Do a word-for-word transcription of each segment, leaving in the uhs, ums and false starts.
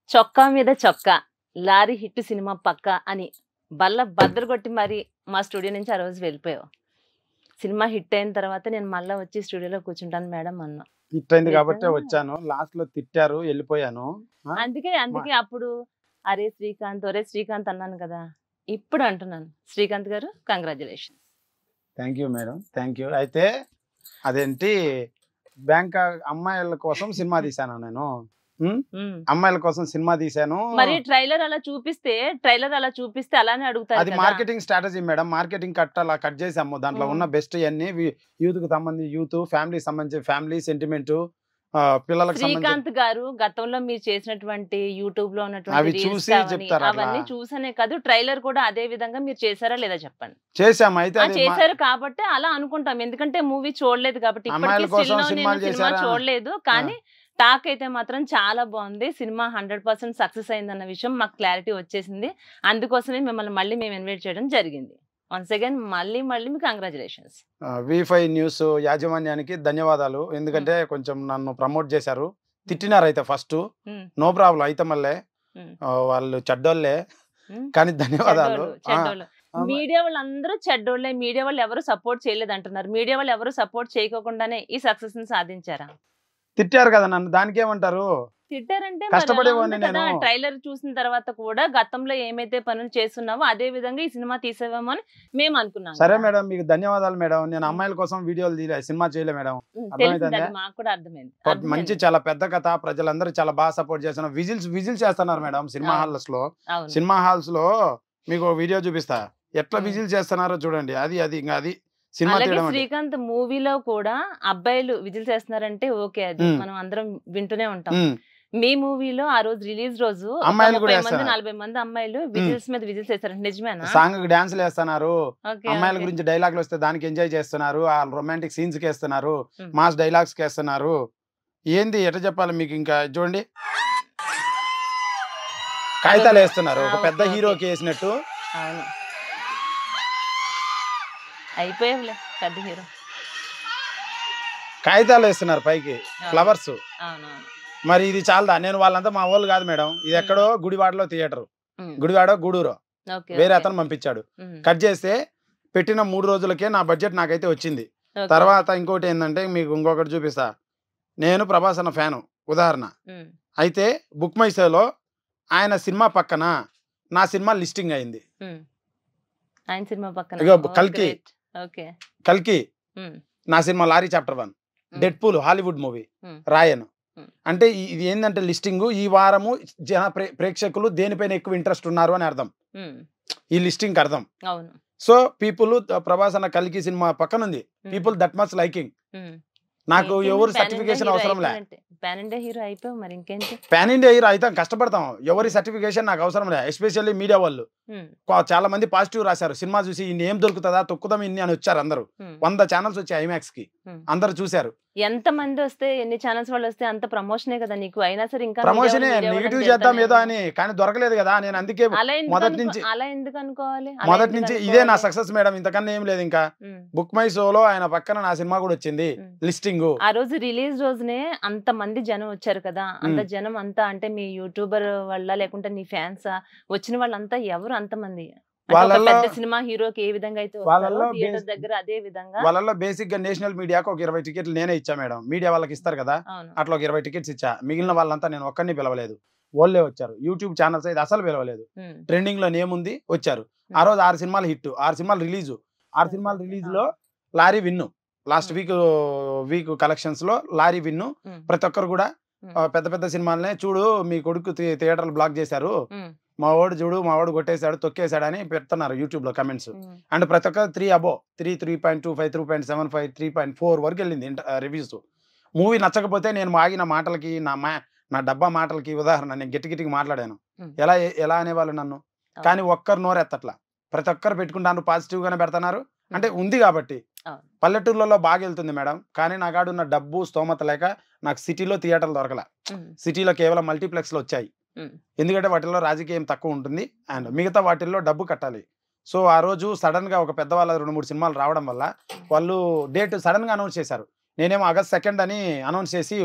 చొక్కా మీద చొక్కా, లారీ హిట్ సినిమా పక్కా అని బల్ల బద్దలు కొట్టి మరి మా స్టూడియో నుంచి ఆ రోజు వెళ్ళిపోయావు. సినిమా హిట్ అయిన తర్వాత నేను మళ్ళా వచ్చి స్టూడియోలో కూర్చుంటాను మేడం అన్నా. హిట్ అయింది కాబట్టే నిజంగా వచ్చాను. లాస్ట్‌లో తిట్టారు ఎళ్ళిపోయాను. ఆ! అందుకే మ అందుకే అప్పుడు అరే శ్రీకాంత్, ఒరే శ్రీకాంత్ అన్నాను కదా! ఇప్పుడు అంటున్నాను. శ్రీకాంత్ గారు congratulations. Thank you madam. Thank you. అయితే అదేంటి బ్యాంక్ అమ్మాయిల కోసం సినిమా తీశాను నేను. హ్మ్. హ్మ్. అమ్మాయిల కోసం సినిమా తీశాను. మరి ట్రైలర్ అలా చూపిస్తే ట్రైలర్ అలా చూపిస్తే అలానే అడుగుతారు అది కదా! Marketing strategy madam. Marketing cut అలా కట్ చేసాము. దాంట్లో ఉన్న హ్మ్. బెస్ట్ అన్నీ వి యూత్‌కి సంబంధించి యూత్, ఫ్యామిలీకి సంబంధించి ఫ్యామిలీ సెంటిమెంటు ఆహ్, పిల్లలకు సంబంధించి శ్రీకాంత్ గారు గతంలో మీరు చేసినటువంటి యూట్యూబ్‌లో ఉన్నటువంటి అవి రీల్స్ చూసి కావని చెప్తారు అట్లా. అవన్నీ చూసనే కాదు ట్రైలర్ కూడా అదే విధంగా మీరు చేసారా లేదా చెప్పండి? చేసాము. అయితే ఆ! అది మా చేసారు కాబట్టే అలా అనుకుంటాం. ఎందుకంటే మూవీ చూడలేదు కాబట్టి. ఇప్పటికి అమ్మాయిల స్టిల్ కోసం నౌ నేను సినిమాలు సినిమా చేశారా? చూడలేదు. ఆ! కానీ టాక్ అయితే మాత్రం చాలా బావుంది. సినిమా హండ్రెడ్ పర్సెంట్ సక్సెస్ అయిందన్న విషయం మాకు క్లారిటీ వచ్చేసింది. అందుకోసమే మిమ్మల్ని మళ్ళీ మేము ఇన్వైట్ చేయడం జరిగింది. వన్స్ అగైన్ మళ్ళీ మళ్ళీ మీకు కంగ్రాచ్యులేషన్స్. ఆహ్, వి ఫైవ్ న్యూస్ యాజమాన్యానికి ధన్యవాదాలు. హ్మ్. ఎందుకంటే కొంచెం నన్ను ప్రమోట్ చేశారు. తిట్టినారైతే ఫస్టు. హ్మ్. నో ప్రాబ్లమ్ అయితే మళ్ళే. హ్మ్. ఆహ్, వాళ్ళు చెడ్డోళ్ళే. హ్మ్. కానీ ధన్యవాదాలు. చెడ్డోళ్ళు. ఆ! చెడ్డోళ్ళు. ఆహ్, మ మీడియా వాళ్ళందరూ చెడ్డోళ్ళే. మీడియా వాళ్ళు ఎవరు సపోర్ట్ చేయలేదంటున్నారు. మీడియా వాళ్ళు ఎవరు సపోర్ట్ చేయకోకుండానే ఈ సక్సెస్‌ని సాధించారా? తిట్టారు కదా నన్ను. దానికేమంటారు? తిట్టారంటే మరి అలా కష్టపడేవాడిని ఉంది కదా! నేను. ట్రైలర్ చూసిన తర్వాత కూడా గతంలో ఏమైతే పనులు చేస్తున్నావో అదే విధంగా ఈ సినిమా తీసావేమో అని మేము అనుకున్నాం సరే గదా! మేడం. మీకు ధన్యవాదాలు మేడం. నేను హ్మ్. అమ్మాయిల కోసం వీడియోలు తీయలే. సినిమా చేయలే మేడం. హ్మ్. తెలిసింది అర్థమైతుందా? అది మాకు కూడా అర్థమైంది. ప మంచి అర్థమైంది. చాలా పెద్ద కథ. ప్రజలందరూ చాలా బాగా సపోర్ట్ చేస్తున్నారు. విజిల్స్ విజిల్స్ చేస్తున్నారు మేడం సినిమా అవును. హాల్స్‌లో. అవును. సినిమా హాల్స్‌లో మీకు ఓ వీడియో చూపిస్తా. ఎట్లా హ్మ్. విజిల్స్ చేస్తున్నారో చూడండి. అది అది ఇంగ అది సినిమా అలాగే తీయడం అంటే. శ్రీకాంత్ మూవీలో కూడా అబ్బాయిలు విజిల్స్ ఏస్తున్నారంటే ఓకే అది. హ్మ్. మనం అందరం వింటూనే ఉంటాం. హ్మ్. మీ మూవీలో ఆ రోజు రిలీజ్ రోజు ఒక అమ్మాయిలు కూడా ముప్పై మంది, ఏస్తున్నారు. నలభై మంది అమ్మాయిలు హ్మ్. విజిల్స్ మీద విజిల్స్ ఏసారంట. నిజమేనా? సాంగ్‌కి డాన్స్‌లేస్తున్నారు. ఓకే. అమ్మాయిల ఓకే. గురించి డైలాగులొస్తే దానికి ఎంజాయ్ చేస్తున్నారు. ఆ రొమాంటిక్ సీన్స్‌కేస్తున్నారు. హ్మ్. మాస్ డైలాగ్స్‌కేస్తున్నారు. ఏంది ఎట్లా చెప్పాలి మీకింకా చూడండి. అదొక కాగితాలేస్తున్నారు. ఆ! ఒక పెద్ద ఓకే. ఓకే. హీరోకి ఏసినట్టు. అవును. అయిపోయావులే పెద్ద హీరో. కాగితాలేస్తున్నారు పైకి. అవును. ఫ్లవర్సు. అవునవును. మరి ఇది చాలదా? నేను వాళ్ళంతా మా వోళ్ళు గాదు మేడం. హ్మ్. ఇదెక్కడో గుడివాడలో థియేటరు. హ్మ్. గుడివాడో, గూడూరో. ఓకే. వేరే ఓకే. అతను పంపించాడు. హ్మ్. కట్ చేస్తే పెట్టిన మూడు రోజులకే నా బడ్జెట్ నాకైతే వచ్చింది. ఓకే. తర్వాత ఓకే. ఇంకోటేందంటే మీకు ఇంకొకటి చూపిస్తా. నేను 'ప్రభాస్' అన్న ఫ్యాను ఉదాహరణ. హ్మ్. అయితే బుక్ మై షోలో ఆయన సినిమా పక్కన నా సినిమా లిస్టింగ్ అయింది. హ్మ్. ఆయన సినిమా పక్కన. ఇగో ఓహ్! 'కల్కి' గ్రేట్. ఓకే. 'కల్కి' హ్మ్. నా సినిమా 'లారీ చాప్టర్ వన్'. హ్మ్. 'Deadpool' Hollywood movie. హ్మ్. 'రాయన్' హ్మ్. అంటే ఇ ఇది ఏందంటే లిస్టింగు ఈ వారము జన ప్రే ప్రేక్షకులు దేనిపైన ఎక్కువ ఇంట్రెస్ట్ ఉన్నారు అని అర్థం. హ్మ్. ఈ లిస్టింగ్‌కి అర్థం. అవును. సో, పీపుల్ 'ప్రభాస్' అన్న 'కల్కి' సినిమా పక్కనుంది. హ్మ్. People that much liking. హ్మ్. నాకు ఇంకేంటి ఎవరు పాన్ ఇండియా సర్టిఫికేషన్ హీరో అవసరం లే. అయిపోయినట్టే. పాన్ ఇండియా హీరో అయిపోయావు మరి ఇంకేంటి? పాన్ ఇండియా హీరో అయితాం కష్టపడతాం. ఎవరి హ్మ్. సర్టిఫికేషన్ నాకు అవసరం లే. ఎస్పెషల్లీ మీడియా వాళ్ళు. హ్మ్. కొ చాలా మంది పాజిటివ్ రాశారు. సినిమా చూసి ఇన్ని ఏం దొరుకుతదా? తొక్కుదాం ఇన్ని అని వచ్చారు అందరూ. హ్మ్. వంద ఛానెల్స్ వచ్చాయి ఐమాక్స్‌కి. హ్మ్. అందరూ చూసారు. ఎంతమందొస్తే ఎన్ని ఛానెల్స్ వాళ్ళొస్తే అంత ప్రమోషనే కదా నీకు. అయినా సరే ఇంకా మీడియా వాళ్ళు, ప్రమోషనే మీడియా వాళ్ళని నెగెటివ్ చేద్దాం తిడతానే ఏదో ఉన్నావు. అని. కానీ దొరకలేదు గదా! నేను అందుకే అలా మొదటి ఎందుకనుకో నుంచి అలా ఎందుకనుకోవాలి? అలా మొదటి నుంచి ఇదే నా ఎందుకనుకోవాలి? Success madam. ఇంతకన్నా ఏం లేదు ఇంకా. హ్మ్. బుక్ మై షోలో ఆయన పక్కన నా సినిమా కూడా వచ్చింది. హ్మ్. లిస్టింగు. ఆ రోజు రిలీజ్ రోజునే అంతమంది జనం వచ్చారు కదా! అంత హ్మ్. జనం అంతా అంటే మీ యూట్యూబర్ వల్లా? లేకుంటే నీ ఫ్యాన్సా? వచ్చిన వాళ్ళంతా ఎవరు అంతమంది? అంటే ఒక వాళ్ళల్లో పెద్ద సినిమా హీరోకి ఏ విధంగా అయితే వస్తారో వాళ్ళల్లో థియేటర్ బేస్ దగ్గర అదే విధంగా వాళ్ళల్లో బేసిక్‌గా నేషనల్ మీడియాకి ఒక ఇరవై టికెట్లు నేనే ఇచ్చా మేడం. మీడియా వాళ్ళకి ఇస్తారు కదా! అవును. అట్లా ఒక ఇరవై టికెట్స్ ఇచ్చా. మిగిలిన హ్మ్. వాళ్ళంతా నేను ఒక్కడిని పిలవలేదు. వోళ్ళే వచ్చారు. యూట్యూబ్ ఛానెల్స్ అయితే అసలు పిలవలేదు. హ్మ్. ట్రెండింగ్‌లో నేముంది వచ్చారు. ఆ హ్మ్. రోజు ఆరు సినిమాలు హిట్. ఆరు సినిమాలు రిలీజు. ఆరు ఓకే. సినిమాలు ఓకే. రిలీజ్‌లో ఆ! Lorry win. Last hmm. Week week కలెక్షన్స్‌లో లారీ విన్ను. హ్మ్. ప్రతి ఒక్కరు కూడా హ్మ్. ఆహ్, పెద్ద పెద్ద సినిమాలనే చూడు మీ కొడుకు థి థియేటర్‌లు బ్లాక్ చేశారు. హ్మ్. మా వోడు చూడు మా వోడు కొట్టేసాడు, తొక్కేసాడని పెడుతున్నారు యూట్యూబ్‌లో కామెంట్స్. హ్మ్. అండ్ ప్రతి ఒక్కరు మూడు అబోవ్ మూడు, మూడు పాయింట్ రెండు ఐదు, మూడు పాయింట్ ఏడు ఐదు, మూడు పాయింట్ నాలుగు వరకెళ్ళింది ఇంట ఆహ్, రివ్యూస్. మూవీ నచ్చకపోతే నేను ఆగిన మాటలకి, నా మా నా డబ్బా మాటలకి ఉదాహరణ నేను గట్టి గట్టిగా మాట్లాడాను. హ్మ్. ఎలా ఎ ఎలా అనేవాళ్ళు నన్ను? కానీ అవును. ఒక్కరు నోరెత్తట్ల. ప్రతి ఒక్కరు పెట్టుకుంటాను పాజిటివ్‌గానే పెడుతున్నారు. హ్మ్. అంటే ఉంది గాబట్టి. అవును. పల్లెటూర్లలో బాగెళ్తుంది మేడం. కానీ నా కాడున్న డబ్బు, స్తోమత లేక నాకు సిటీలో థియేటర్లు దొరకల. హ్మ్. సిటీలో కేవలం మల్టీప్లెక్స్‌లు వచ్చాయి. హ్మ్. ఎందుకంటే వాటిల్లో రాజకీయం తక్కువ ఉంటుంది. అండ్ హ్మ్. మిగతా వాటిల్లో డబ్బు కట్టాలి. సో, ఆ రోజు సడెన్‌గా ఒక పెద్దవాళ్ళ రెండు, మూడు సినిమాలు రావడం వల్ల హ్మ్. వాళ్ళు డేట్ సడెన్‌గా అనౌన్స్ చేశారు. నేనేమో ఆగస్ట్ సెకండ్ అని అనౌన్స్ చేసి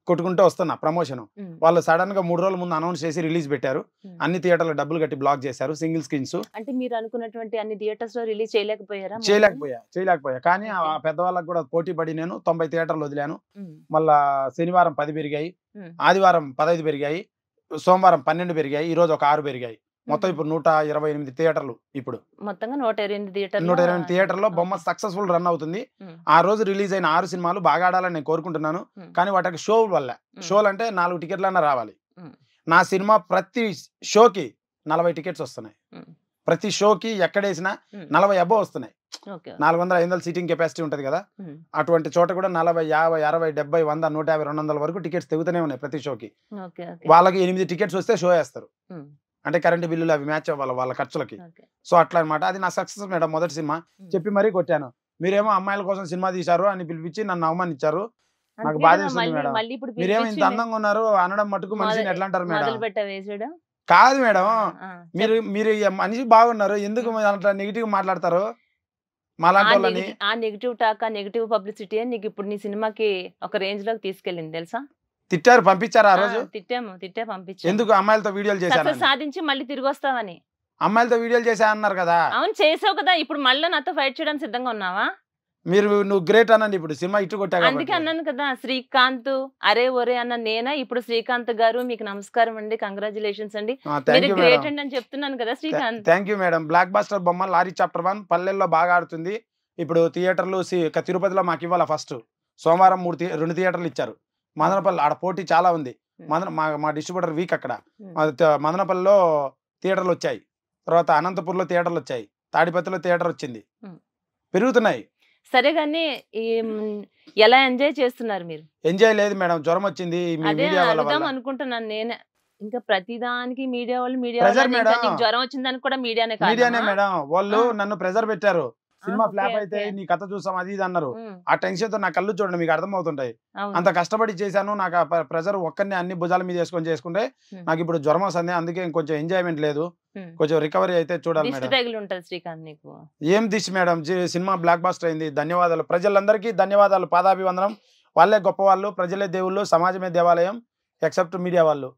కొట్టుకుంటూ వస్తున్నా ప్రమోషన్. ఉమ్, వాళ్ళు సడన్ గా మూడు రోజుల ముందు అనౌన్స్ చేసి రిలీజ్ పెట్టారు. ఉమ్. అన్ని థియేటర్లు డబ్బులు కట్టి బ్లాక్ చేశారు, సింగిల్ స్క్రీన్స్. అంటే మీరు అనుకున్నటువంటి అన్ని థియేటర్స్ లో రిలీజ్ చేయలేకపోయారా మూవీని? చేయలేకపోయా చేయలేకపోయా కానీ ఆ ఓకే. పెద్దవాళ్ళకి కూడా పోటీ పడి నేను తొంభై థియేటర్లు వదిలాను. ఉమ్, మళ్ళా శనివారం పది పెరిగాయి, ఉమ్, ఆదివారం పదహైదు పెరిగాయి, సోమవారం పన్నెండు పెరిగాయి, ఈ రోజు ఒక ఆరు పెరిగాయి. మొత్తం ఉమ్. ఇప్పుడు నూట ఇరవై ఎనిమిది థియేటర్లు. ఇప్పుడు మొత్తంగా నూట ఇరవై ఎనిమిది థియేటర్లు నూట ఇరవై ఎనిమిది థియేటర్లో బొమ్మ సక్సెస్ఫుల్ రన్ అవుతుంది. ఉమ్, ఆ రోజు రిలీజ్ అయిన ఆరు సినిమాలు బాగా ఆడాలని నేను కోరుకుంటున్నాను. ఉమ్, కానీ వాటికి షో వల్ల, ఉమ్, షోలు అంటే నాలుగు టికెట్లన్నా రావాలి. ఉమ్, నా సినిమా ప్రతి షోకి నలభై టికెట్స్ వస్తున్నాయి. ఉమ్, ప్రతి షోకి ఎక్కడేసినా ఉమ్. నలభై అబ్బో వస్తున్నాయి. ఓకే. నాలుగు వందల ఐదు వందల సీటింగ్ కెపాసిటీ ఉంటుంది కదా, ఉమ్, అటువంటి చోట కూడా నలభై యాభై అరవై డెబ్బై వంద నూట యాభై రెండు వందల వరకు టికెట్స్ తెగుతూనే ఉన్నాయి ప్రతి షోకి. ఓకే. ఓకే. వాళ్ళకి ఎనిమిది టికెట్స్ వస్తే షో వేస్తారు. ఉమ్, అంటే కరెంట్ బిల్లులు అవి మ్యాచ్ అవ్వాలి వాళ్ళ ఖర్చులకి. ఓకే. సో అట్లా అనమాట. అది నా సక్సెస్ మేడం. మొదటి సినిమా ఉమ్. చెప్పి మరీ కొట్టాను. మీరేమో అమ్మాయిల కోసం సినిమా తీశారు అని పిలిపించి నన్ను అవమానించారు. నాకు అందుకే బాధ కదా వేస్తుంది మళ్ళీ మేడం. మళ్ళీ ఇప్పుడు మీరేమో ఇంత పిలిపించి అందంగా ఉన్నారు అనడం మటుకు మనిషిని మొదలు ఎట్లా అంటారు మేడం? మొదలు పెట్టా వేసాడు. కాదు మేడం, ఆ, మీరు చెప్. మీరు ఈ మనిషి బాగున్నారు, ఎందుకు ఉమ్. మీరు అట్లా నెగిటివ్ మాట్లాడతారు ఆ మాలాంటి వాళ్ళని? నెగిటివ్ ఆ నెగిటివ్ టాక్, ఆ నెగిటివ్ పబ్లిసిటీ నీకు ఇప్పుడు నీ సినిమాకి ఒక రేంజ్ లోకి తీసుకెళ్ళింది తెలుసా? తిట్టారు, పంపించారు ఆ ఆ, రోజు. తిట్టాము తిట్టే పంపించాము. ఎందుకు అమ్మాయిలతో వీడియోలు సక్సెస్ చేశాను? సాధించి మళ్ళీ తిరిగి వస్తావని. అమ్మాయిలతో వీడియోలు చేశా అన్నారు కదా. అవును చేసావు కదా, ఇప్పుడు మళ్ళీ నాతో ఫైట్ చేయడానికి సిద్ధంగా ఉన్నావా? మీరు నువ్వు గ్రేట్ అనండి. ఇప్పుడు సినిమా ఇటు కొట్టా అందుకే కాబట్టి. అన్నాను కదా, శ్రీకాంత్ అరే ఒరే అన్న నేనా? ఇప్పుడు శ్రీకాంత్ గారు మీకు నమస్కారం అండి, కంగ్రాచులేషన్స్ అండి, థ్యాంక్ మీరు యూ గ్రేట్ మేడం. అండి అని చెప్తున్నాను కదా Srikanth. Thank you madam. Blockbuster బొమ్మ లారీ చాప్టర్ వన్ పల్లెల్లో బాగా ఆడుతుంది. ఇప్పుడు థియేటర్లు సి- ఇక తిరుపతిలో మాకు ఇవ్వాల ఫస్ట్ సోమవారం మూడు థి- రెండు థియేటర్లు ఇచ్చారు. మదనపల్లి ఆడ పోటీ చాలా ఉంది. మదన మా మా డిస్ట్రిబ్యూటర్ వీక్ అక్కడ. ఉమ్, అది త- మదనపల్లిలో థియేటర్లు వచ్చాయి, తర్వాత అనంతపూర్లో థియేటర్లు వచ్చాయి, తాడిపత్రిలో థియేటర్ వచ్చింది. ఉమ్. పెరుగుతున్నాయి. సరే కానీ ఈ మ్, ఎలా ఎంజాయ్ చేస్తున్నారు మీరు? ఎంజాయ్ లేదు మేడం, జ్వరం వచ్చింది మీ అదే మీడియా వల్ల అడుగుదాం వల్ల. అనుకుంటున్నాను నేనే. ఇంకా ప్రతిదానికి మీడియా వాళ్ళు మీడియా ప్రెజర్ వాళ్ళు ఇంకా మేడం. నీకు జ్వరం వచ్చిందానికి కూడా మీడియానే మీడియానే కారణమా? మేడం. వాళ్ళు ఆ. నన్ను ప్రెజర్ పెట్టారు. సినిమా ఓకే, ఫ్లాప్ అయితే ఓకే. నీ కథ చూసాం అది ఇది అన్నారు. ఉమ్, ఆ టెన్షన్ తో నా కళ్ళు చూడండి మీకు అర్థమవుతుంటాయి. అవును. అంత కష్టపడి చేశాను. నాకు ఆ ప్రెజర్ ఒక్కరిని అన్ని భుజాల మీద వేసుకొని చేసుకుంటే ఉమ్, నాకు ఇప్పుడు జ్వరం వస్తుంది. అందుకే కొంచెం ఎంజాయ్మెంట్ లేదు. ఉమ్. కొంచెం రికవరీ అయితే చూడాలి దిష్టి మేడం. తగిలి ఉంటది శ్రీకాంత్ నీకు. ఏం దిష్ మేడం, జీ- సినిమా బ్లాక్ బాస్టర్ అయింది. ధన్యవాదాలు ప్రజలందరికీ, ధన్యవాదాలు, పాదాభివందనం. వాళ్ళే గొప్పవాళ్ళు, ప్రజలే దేవుళ్ళు, సమాజమే దేవాలయం, ఎక్సెప్ట్ మీడియా వాళ్ళు.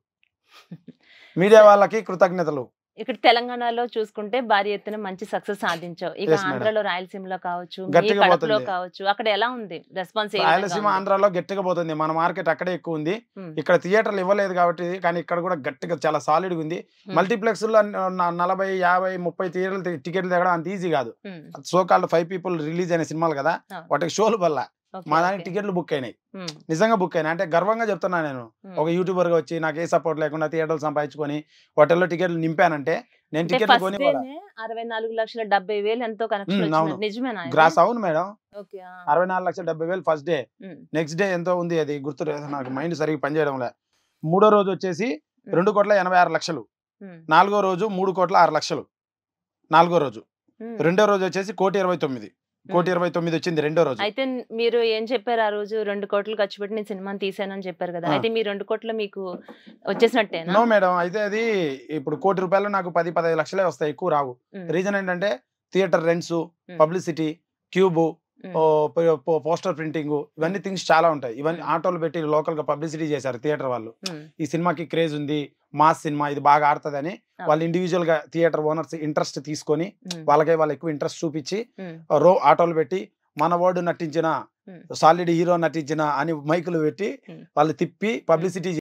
మీడియా వాళ్ళకి కృతజ్ఞతలు. ఇక్కడ తెలంగాణలో చూసుకుంటే భారీ ఎత్తున మంచి సక్సెస్ సాధించావు. ఇక Yes, madam. ఆంధ్రలో రాయలసీమలో కావచ్చు, మీ గట్టిగా కడపలో పోతుంది. కావచ్చు, అక్కడ ఎలా ఉంది రెస్పాన్స్? రాయలసీమ ఆంధ్రాలో గట్టిగా పోతుంది. మన మార్కెట్ అక్కడే ఎక్కువ ఉంది. ఇక్కడ థియేటర్లు ఇవ్వలేదు కాబట్టి, కానీ ఇక్కడ కూడా గట్టిగా చాలా సాలిడ్ ఉంది. మల్టీప్లెక్స్ లో న- నలభై యాభై ముప్పై థియేటర్లు టికెట్లు తగ్గడం అంత ఈజీ కాదు. So called five people release అయిన సినిమాలు కదా, Ah. వాటికి షోలు వల్ల మా దానికి టికెట్లు బుక్ అయినాయి. నిజంగా బుక్ అయినాయి అంటే గర్వంగా చెప్తున్నా. నేను ఒక యూట్యూబర్ గా వచ్చి నాకు ఏ సపోర్ట్ లేకుండా థియేటర్లు సంపాదించుకొని హోటల్లో టికెట్లు నింపానంటే నేను టికెట్లు కొని అరవై నాలుగు లక్షల డెబ్బై వేలు ఎంతో ఉమ్, కనెక్షన్ అవును. నిజమేనా? గ్రాస్ అవును మేడం. ఓకే. అరవై నాలుగు లక్షల డెబ్బై వేలు ఫస్ట్ డే. నెక్స్ట్ డే ఎంతో ఉంది అది గుర్తు లేదు నాకు, మైండ్ సరిగ్గా పనిచేయడం లే. మూడో రోజు వచ్చేసి రెండు కోట్ల ఎనభై ఆరు లక్షలు. నాలుగో రోజు మూడు కోట్ల ఆరు లక్షలు. నాలుగో రోజు. రెండో రోజు వచ్చేసి కోటి ఇరవై తొమ్మిది కోటి ఇరవై తొమ్మిది వచ్చింది రెండో రోజు. అయితే మీరు ఏం చెప్పారు ఆ రోజు? రెండు కోట్లు ఖర్చు పెట్టి నేను సినిమాని తీసానని చెప్పారు కదా, ఆ. అయితే మీ రెండు కోట్లు మీకు వచ్చేసినట్టేనా? నో మేడం, అయితే అది ఇప్పుడు కోటి రూపాయలు నాకు పది పదహైదు లక్షలే వస్తాయి, ఎక్కువ రావు. ఉమ్, రీజన్ ఏంటంటే theatre rents, um, publicity, Qube, um, poster printing, ఇవన్నీ థింగ్స్ చాలా ఉంటాయి. ఇవన్నీ ఆటోలు పెట్టి లోకల్ గా పబ్లిసిటీ చేశారు థియేటర్ వాళ్ళు. ఉమ్, ఈ సినిమాకి క్రేజ్ ఉంది, మాస్ సినిమా, ఇది బాగా ఆడుతుందని ఆ. వాళ్ళు ఇండివిజువల్ గా థియేటర్ ఓనర్స్ ఇంట్రెస్ట్ తీసుకొని ఉమ్, వాళ్ళకే వాళ్ళు ఎక్కువ ఇంట్రెస్ట్ చూపించి ఉమ్, రో ఆటోలు పెట్టి మన వార్డు నటించిన ఉమ్. సాలిడ్ హీరో నటించిన అని మైకులు పెట్టి ఉమ్. వాళ్ళు తిప్పి పబ్లిసిటీ